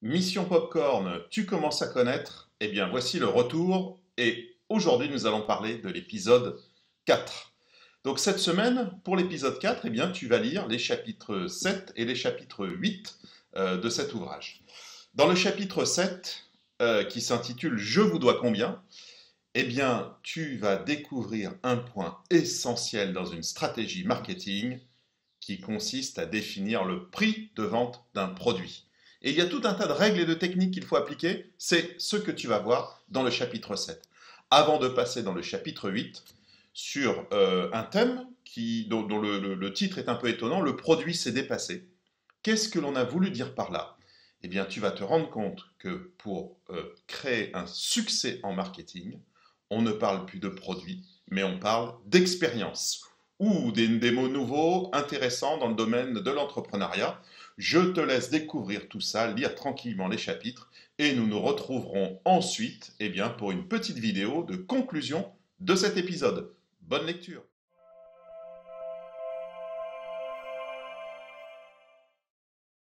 Mission Popcorn, tu commences à connaître? Eh bien, voici le retour et aujourd'hui, nous allons parler de l'épisode 4. Donc cette semaine, pour l'épisode 4, eh bien, tu vas lire les chapitres 7 et les chapitres 8 de cet ouvrage. Dans le chapitre 7, qui s'intitule Je vous dois combien? Eh bien, tu vas découvrir un point essentiel dans une stratégie marketing qui consiste à définir le prix de vente d'un produit. Et il y a tout un tas de règles et de techniques qu'il faut appliquer, c'est ce que tu vas voir dans le chapitre 7. Avant de passer dans le chapitre 8, sur un thème dont le titre est un peu étonnant, le produit s'est dépassé. Qu'est-ce que l'on a voulu dire par là? Eh bien, tu vas te rendre compte que pour créer un succès en marketing, on ne parle plus de produit, mais on parle d'expérience ou des mots nouveaux, intéressants dans le domaine de l'entrepreneuriat. Je te laisse découvrir tout ça, lire tranquillement les chapitres, et nous nous retrouverons ensuite pour une petite vidéo de conclusion de cet épisode. Bonne lecture!